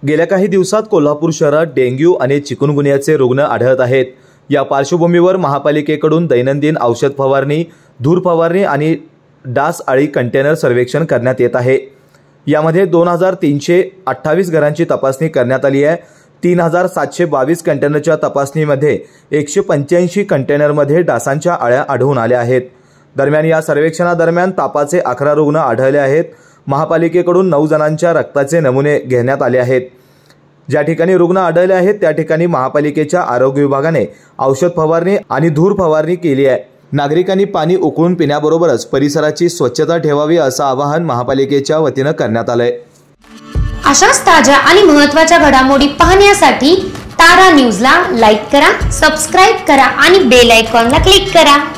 गेल्या काही दिवसात कोल्हापूर शहरात डेंग्यू आणि चिकुनगुन्याचे रुग्ण आढळत आहेत। या पार्श्वभूमीवर महापालिकेकडून दैनंदिन औषध फवारणी, धूर फवारणी आणि डास अळी कंटेनर सर्वेक्षण करण्यात येत आहे। यामध्ये 2328 घरांची तपासणी करण्यात आली आहे। 3722 कंटेनरच्या तपासणीमध्ये 185 कंटेनरमध्ये डासांच्या अळ्या आढळून आल्या आहेत। दरम्यान या सर्वेक्षणादरम्यान तापाचे 11 रुग्ण आढळले आहेत। महापालिकेकडून 9 जणांच्या रक्ताचे नमुने घेण्यात आले आहेत। ज्या ठिकाणी रुग्ण आढळले आहेत त्या ठिकाणी महापालिकेच्या आरोग्य विभागाने औषध फवारणी आणि धूर फवारणी केली आहे। नागरिकांनी पाणी उकळून पिण्याबरोबरच परिसराची स्वच्छता ठेवावी असं आवाहन महापालिकेच्या वतीने करण्यात आलंय। अशाच ताज्या आणि महत्त्वाच्या घडामोडी पाहण्यासाठी तारा न्यूजला लाईक करा, सबस्क्राइब करा आणि बेल आयकॉनला क्लिक करा।